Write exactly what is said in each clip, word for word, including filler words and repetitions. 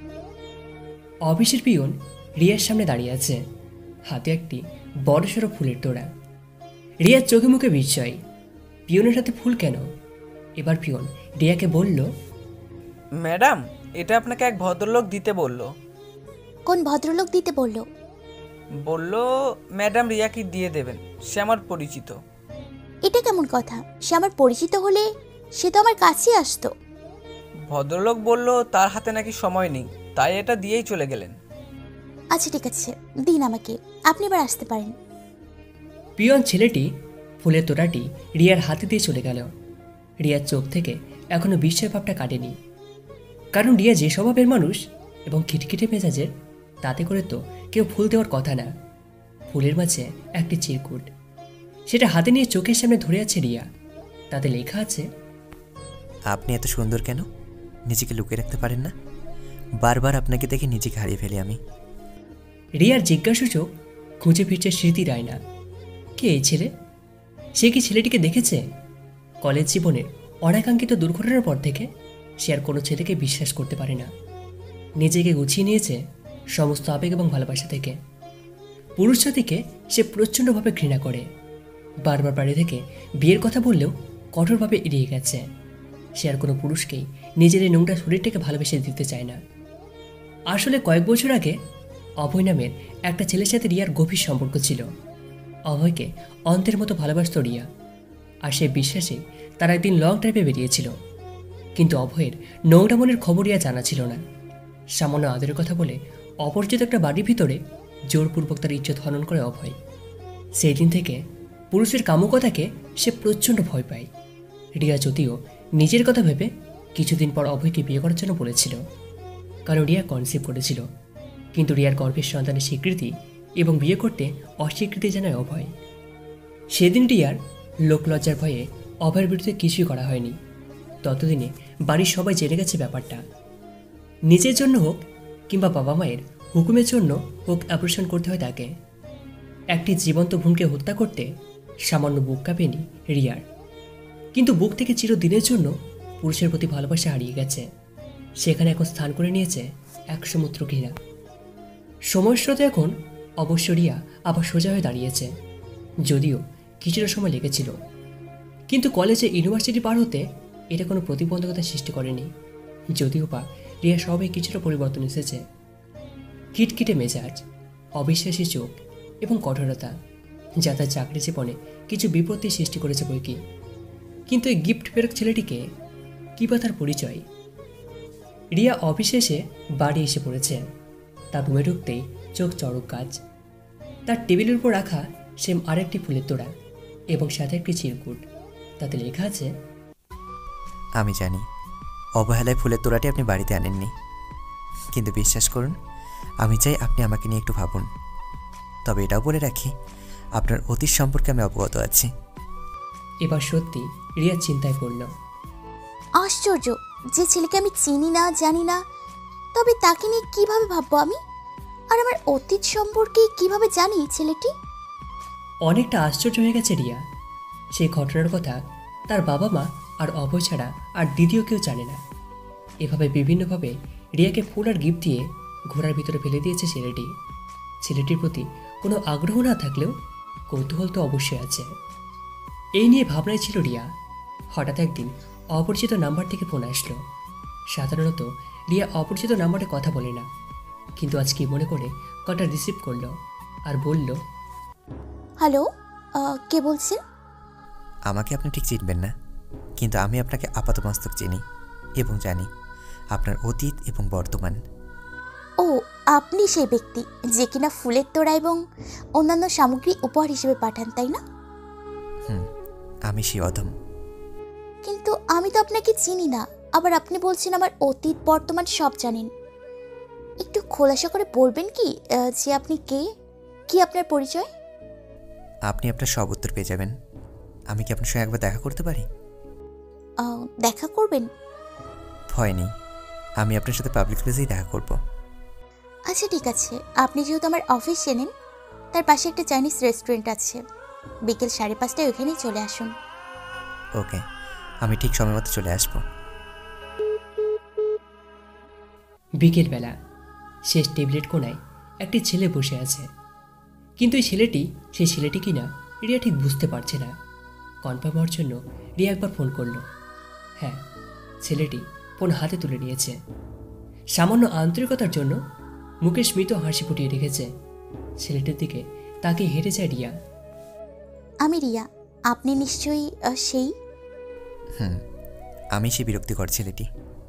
অফিসের পিয়ন রিয়ার সামনে দাঁড়িয়ে আছে, হাতে একটি বড়সড় ফুলের তোড়া। রিয়ার চোখে মুখে বিস্ময়, পিয়নের হাতে ফুল কেন? এবার পিয়ন রিয়াকে বলল, ম্যাডাম, এটা আপনাকে এক ভদ্রলোক দিতে বলল। কোন ভদ্রলোক দিতে বলল? বলল ম্যাডাম রিয়াকে দিয়ে দেবেন, সে আমার পরিচিত। এটা কেমন কথা? সে আমার পরিচিত হলে সে তো আমার কাছেই আসতো। ভদ্রলোক বলল তার হাতে নাকি সময় নেই, তাই এটা দিয়েই চলে গেলেন। আচ্ছা ঠিক আছে, দিন আমাকে, আপনি এবার আসতে পারেন। পিয়ন ছেলেটি ফুলের তোড়াটি রিয়ার হাতে দিয়ে চলে গেল। রিয়ার চোখ থেকে এখনো বিস্ময় ভাবটা কাটেনি, কারণ রিয়া যে স্বভাবের মানুষ এবং খিটখিটে মেজাজের, তাতে করে তো কেউ ফুল দেওয়ার কথা না। ফুলের মাঝে একটি চিরকুট, সেটা হাতে নিয়ে চোখের সামনে ধরে আছে রিয়া। তাতে লেখা আছে, আপনি এত সুন্দর কেন? নিজেকে লুকিয়ে রাখতে পারেন না? বারবার আপনাকে দেখে নিজেকে হারিয়ে ফেলি আমি। রিয়ার জিজ্ঞাসূচক খুঁজে ফিরছে স্মৃতির আয়না। কে এই ছেলে? সে কি ছেলেটিকে দেখেছে? কলেজ জীবনের অনাকাঙ্ক্ষিত দুর্ঘটনার পর থেকে সে আর কোনো ছেলেকে বিশ্বাস করতে পারে না। নিজেকে গুছিয়ে নিয়েছে সমস্ত আবেগ এবং ভালোবাসা থেকে। পুরুষ জাতিকে সে প্রচণ্ডভাবে ঘৃণা করে। বারবার বাড়ি থেকে বিয়ের কথা বললেও কঠোরভাবে এড়িয়ে গেছে। সে আর কোনো পুরুষকেই নিজের এই নোংরা শরীরটাকে ভালোবেসে দিতে চায় না। আসলে কয়েক বছর আগে অভয় নামের একটা ছেলের সাথে রিয়ার গভীর সম্পর্ক ছিল। অভয়কে অন্তের মতো ভালোবাসত রিয়া, আর সে বিশ্বাসে তারা একদিন লং ড্রাইভে বেরিয়েছিল। কিন্তু অভয়ের নোংরা মনের খবর রিয়া জানা ছিল না। সামান্য আদরের কথা বলে অপরিচিত একটা বাড়ির ভিতরে জোরপূর্বক তার ইজ্জত হনন করে অভয়। সেই দিন থেকে পুরুষের কামুকতাকে সে প্রচণ্ড ভয় পায়। রিয়া যদিও নিজের কথা ভেবে কিছুদিন পর অভয়কে বিয়ে করার জন্য বলেছিল, কারণ রিয়া কনসিভ করেছিল। কিন্তু রিয়ার গর্ভের সন্তানের স্বীকৃতি এবং বিয়ে করতে অস্বীকৃতি জানায় অভয়। সেদিন রিয়ার লোকলজ্জার ভয়ে অভয়ের বিরুদ্ধে কিছুই করা হয়নি। ততদিনে বাড়ির সবাই জেনে গেছে ব্যাপারটা। নিজের জন্য হোক কিংবা বাবা মায়ের হুকুমের জন্য হোক অপারেশন করতে হয় তাকে। একটি জীবন্ত ভ্রূণকে হত্যা করতে সামান্য বুক কাঁপেনি রিয়ার। কিন্তু বুক থেকে চিরদিনের জন্য পুরুষের প্রতি ভালোবাসা হারিয়ে গেছে। সেখানে এখন স্থান করে নিয়েছে এক সমুদ্র ঘৃণা। সময়ের স্রোতে এখন অবশ্য রিয়া আবার সোজা হয়ে দাঁড়িয়েছে, যদিও কিছুটা সময় লেগেছিল। কিন্তু কলেজে ইউনিভার্সিটি পার হতে এটা কোনো প্রতিবন্ধকতা সৃষ্টি করেনি। যদিও বা রিয়া সবাই কিছুটা পরিবর্তন এসেছে। কিটকিটে মেজাজ, অবিশ্বাসী চোখ এবং কঠোরতা, যা তার চাকরি জীবনে কিছু বিপত্তি সৃষ্টি করেছে বইকি। কিন্তু এই গিফট ফেরক ছেলেটিকে কী বা তার পরিচয়? রিয়া অফিসে এসে বাড়ি এসে পড়েছে। তার রুমে ঢুকতেই চোখ চড়ক কাজ। তার টেবিলের উপর রাখা সেম আরেকটি ফুলের তোড়া এবং সাথে একটি চিরকুট। তাতে লেখা আছে, আমি জানি অবহেলায় ফুলের তোড়াটি আপনি বাড়িতে আনেননি, কিন্তু বিশ্বাস করুন, আমি চাই আপনি আমাকে নিয়ে একটু ভাবুন। তবে এটাও বলে রাখি, আপনার অতীত সম্পর্কে আমি অবগত আছি। এবার সত্যি রিয়া চিন্তায় পড়ল। আশ্চর্য, যে ছেলেকে আমি চিনি না, জানি না, তবে তাকে নিয়ে কিভাবে ভাববো আমি? আর আমার অতীত সম্পর্কে কিভাবে জানি ছেলেটি? অনেকটা আশ্চর্য হয়ে গেছে রিয়া। সেই ঘটনার কথা তার বাবা মা আর অভয় ছাড়া আর দ্বিতীয় কেউ জানে না। এভাবে বিভিন্নভাবে রিয়াকে ফুল আর গিফট দিয়ে ঘোড়ার ভিতরে ফেলে দিয়েছে ছেলেটি। ছেলেটির প্রতি কোনো আগ্রহ না থাকলেও কৌতূহল তো অবশ্যই আছে। এই নিয়ে ভাবনায় ছিল রিয়া। হঠাৎ একদিন অপরিচিত নাম্বার থেকে ফোন আসলো। সাধারণত রিয়া অপরিচিত নাম্বারে কথা বলে না, কিন্তু আজ কি মনে করে কলটা রিসিভ করলো আর বলল, হ্যালো, কে বলছেন? আমাকে আপনি ঠিক চিনবেন না, কিন্তু আমি আপনাকে আপাতমস্তক চিনি এবং জানি আপনার অতীত এবং বর্তমান। ও, আপনি সেই ব্যক্তি যে কিনা ফুলের তোড়া এবং অন্যান্য সামগ্রী উপহার হিসেবে পাঠান, তাই না? হুম, আমি সেই অধম। কিন্তু আমি তো আপনাকে চিনি না, আবার আপনি বলছেন আমার অতীত বর্তমান সব জানেন। একটু খোলাসা করে বলবেন কি যে আপনি কে, কি আপনার পরিচয়? আপনি আপনার সব উত্তর পেয়ে যাবেন। আমি কি আপনার সঙ্গে একবার দেখা করতে পারি? দেখা করবেন? ভয় নেই, আমি আপনার সাথে পাবলিক প্লেসেই দেখা করব। আচ্ছা ঠিক আছে, আপনি যেহেতু আমার অফিস চেনেন, তার পাশে একটা চাইনিজ রেস্টুরেন্ট আছে, বিকেল সাড়ে পাঁচটায় ওখানেই চলে আসুন। ওকে, আমি ঠিক সময় মতো চলে আসব। বিকেলবেলা শেষ টেবিলেট কোণায় একটি ছেলে বসে আছে, কিন্তু এই ছেলেটি সেই ছেলেটি কিনা রিয়া ঠিক বুঝতে পারছে না। কনফার্ম হওয়ার জন্য রিয়া একবার ফোন করলো। হ্যাঁ, ছেলেটি ফোন হাতে তুলে নিয়েছে। সামান্য আন্তরিকতার জন্য মুখে স্মিত হাসি ফুটিয়ে রেখেছে। ছেলেটির দিকে তাকে হেঁটে যায় রিয়া। আমি রিয়া, আপনি নিশ্চয়ই আহ, সেই। হুম, আমি সেই বিরক্তিকর ছেলেটি।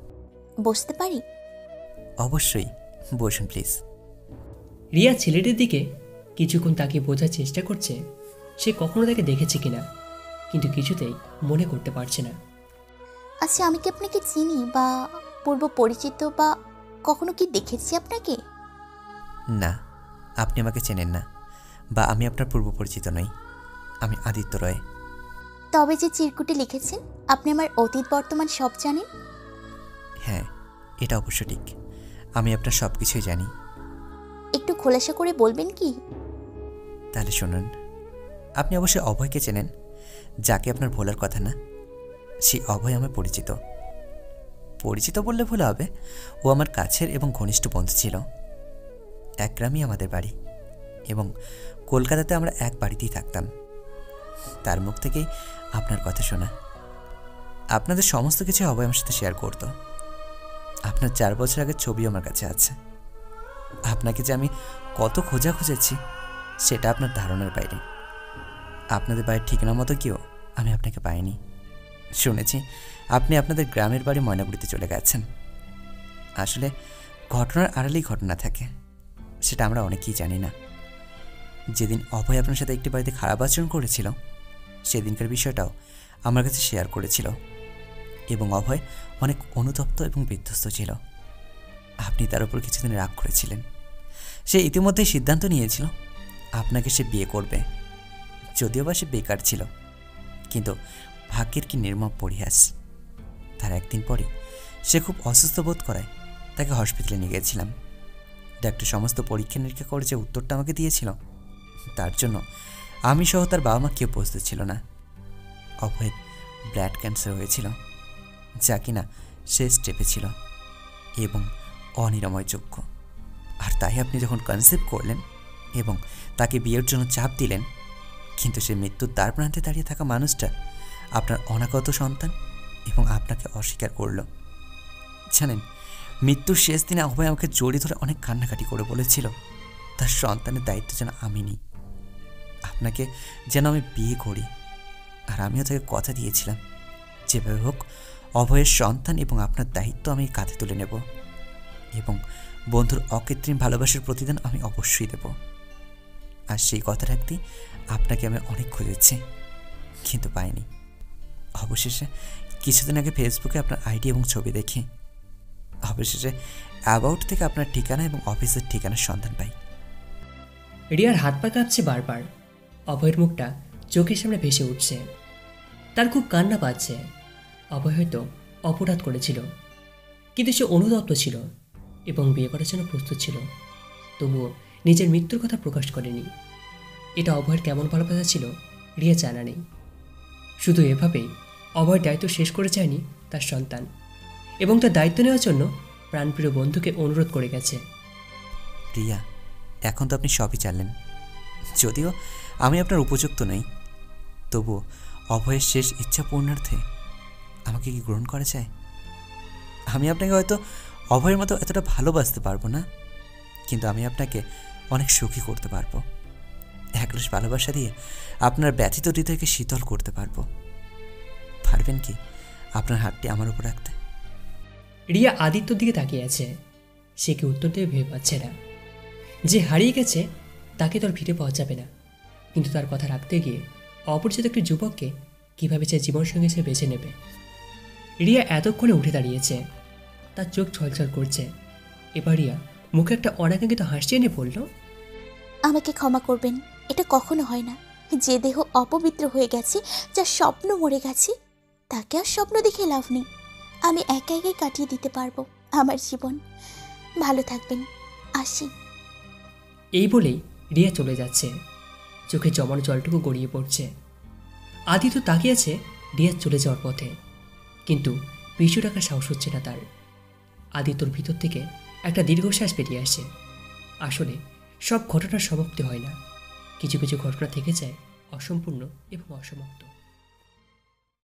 বসতে পারি? অবশ্যই, বসুন প্লিজ। রিয়া ছেলেটির দিকে কিছুক্ষণ তাকে বোঝার চেষ্টা করছে সে কখনো তাকে দেখেছে কিনা, কিন্তু কিছুতেই মনে করতে পারছে না। আচ্ছা, আমি কি আপনাকে চিনি বা পূর্ব পরিচিত বা কখনো কি দেখেছি আপনাকে? না, আপনি আমাকে চেনেন না, বা আমি আপনার পূর্ব পরিচিত নই। আমি আদিত্য রয়। তবে যে চিরকুটে লিখেছেন আপনি আমার অতীত বর্তমান সব জানেন। হ্যাঁ, এটা অবশ্য ঠিক। আমি আপনার সব কিছুই জানি। একটু খোলাসা করে বলবেন কি? তাহলে শুনুন, আপনি অবশ্যই অভয়কে চেনেন, যাকে আপনার ভোলার কথা না। সেই অভয় আমার পরিচিত। পরিচিত বললে ভুল হবে, ও আমার কাছের এবং ঘনিষ্ঠ বন্ধু ছিল। এক গ্রামই আমাদের বাড়ি, এবং কলকাতাতে আমরা এক বাড়িতেই থাকতাম। তার মুখ থেকেই আপনার কথা শোনা। আপনাদের সমস্ত কিছু অভয় আমার সাথে শেয়ার করত। আপনার চার বছর আগের ছবি আমার কাছে আছে। আপনাকে যে আমি কত খোঁজা খুঁজেছি সেটা আপনার ধারণার বাইরে। আপনাদের বাড়ির ঠিকানা মতো কেউ আমি আপনাকে পাইনি। শুনেছি আপনি আপনাদের গ্রামের বাড়ি ময়নাগুড়িতে চলে গেছেন। আসলে ঘটনার আড়ালেই ঘটনা থাকে, সেটা আমরা অনেকেই জানি না। যেদিন অভয় আপনার সাথে একটি বাড়িতে খারাপ আচরণ করেছিল, সেদিনকার বিষয়টাও আমার কাছে শেয়ার করেছিল, এবং অভয় অনেক অনুতপ্ত এবং বিধ্বস্ত ছিল। আপনি তার উপর কিছুদিন রাগ করেছিলেন। সে ইতিমধ্যেই সিদ্ধান্ত নিয়েছিল আপনাকে সে বিয়ে করবে, যদিও বা সে বেকার ছিল। কিন্তু ভাগ্যের কি নির্মম পরিহাস, তার একদিন পরে সে খুব অসুস্থ বোধ করায় তাকে হসপিটালে নিয়ে গিয়েছিলাম। ডাক্তার সমস্ত পরীক্ষা নিরীক্ষা করে যে উত্তরটা আমাকে দিয়েছিল, তার জন্য আমি সহ তার বাবা মা কেউ প্রস্তুত ছিল না। অভয়ের ব্লাড ক্যান্সার হয়েছিল, যা কিনা শেষ স্টেপে ছিল এবং অনিরাময়যোগ্য। আর তাই আপনি যখন কনসেপ্ট করলেন এবং তাকে বিয়ের জন্য চাপ দিলেন, কিন্তু সে মৃত্যুর দ্বার প্রান্তে দাঁড়িয়ে থাকা মানুষটা আপনার অনাগত সন্তান এবং আপনাকে অস্বীকার করল। জানেন, মৃত্যুর শেষ দিনে অভয় আমাকে জড়িয়ে ধরে অনেক কান্নাকাটি করে বলেছিল তার সন্তানের দায়িত্ব যেন আমি নিই, আপনাকে যেন আমি বিয়ে করি। আর আমিও তাকে কথা দিয়েছিলাম, যেভাবে হোক অভয়ের সন্তান এবং আপনার দায়িত্ব আমি কাঁধে তুলে নেব, এবং বন্ধুর অকৃত্রিম ভালোবাসার প্রতিদান আমি অবশ্যই দেব। আর সেই কথা রাখতেই আপনাকে আমি অনেক খুঁজেছি, কিন্তু পাইনি। অবশেষে কিছুদিন আগে ফেসবুকে আপনার আইডি এবং ছবি দেখি। অবশেষে অ্যাবাউট থেকে আপনার ঠিকানা এবং অফিসের ঠিকানার সন্ধান পাই। রিয়ার হাত পা কাঁপছে বারবার। অভয়ের মুখটা চোখের সামনে ভেসে উঠছে। তার খুব কান্না পাচ্ছে। অভয় হয়তো অপরাধ করেছিল, কিন্তু সে অনুতপ্ত ছিল এবং বিয়ে করার জন্য প্রস্তুত ছিল। তবুও নিজের মৃত্যুর কথা প্রকাশ করেনি। এটা অভয়ের কেমন ভালোবাসা ছিল রিয়া জানা নেই। শুধু এভাবেই অভয় দায়িত্ব শেষ করে যায়নি তার সন্তান, এবং তার দায়িত্ব নেওয়ার জন্য প্রাণপ্রিয় বন্ধুকে অনুরোধ করে গেছে। রিয়া, এখন তো আপনি সবই জানলেন। যদিও আমি আপনার উপযুক্ত নই, তবুও অভয়ের শেষ ইচ্ছা পূর্ণার্থে আমাকে কি গ্রহণ করা যায়? আমি আপনাকে হয়তো অভয়ের মতো এতটা ভালোবাসতে পারবো না, কিন্তু আমি আপনাকে অনেক সুখী করতে পারবো। এক গ্লাস ভালোবাসা দিয়ে আপনার ব্যথিত হৃদয়কে শীতল করতে পারবো। পারবেন কি আপনার হাতটি আমার উপর রাখতে? রিয়া আদিত্যর দিকে তাকিয়ে আছে। সে কি উত্তর দেবে ভেবে পাচ্ছে না। যে হারিয়ে গেছে তাকে তো আর ফিরে পাওয়া যাবে না, কিন্তু তার কথা রাখতে গিয়ে অপরিচিত একটি যুবককে কীভাবে সে জীবনসঙ্গী সে বেছে নেবে। রিয়া এতক্ষণে উঠে দাঁড়িয়েছে, তার চোখ ছলছল করছে। এবার রিয়া মুখে একটা অনাকাঙ্ক্ষিত হাসি এনে বলল, আমাকে ক্ষমা করবেন, এটা কখনো হয় না। যে দেহ অপবিত্র হয়ে গেছে, যার স্বপ্ন মরে গেছে, তাকে আর স্বপ্ন দেখে লাভ নেই। আমি একা একাই কাটিয়ে দিতে পারবো আমার জীবন। ভালো থাকবেন, আসি। এই বলেই রিয়া চলে যাচ্ছে। চোখে জমানো জলটুকু গড়িয়ে পড়ছে। আদিত্য তাকিয়েছে রিয়ার চলে যাওয়ার পথে, কিন্তু পিছু রাখার সাহস হচ্ছে না তার। আদিত্যর ভিতর থেকে একটা দীর্ঘশ্বাস বেরিয়ে আসে। আসলে সব ঘটনার সমাপ্তি হয় না, কিছু কিছু ঘটনা থেকে যায় অসম্পূর্ণ এবং অসমাপ্ত।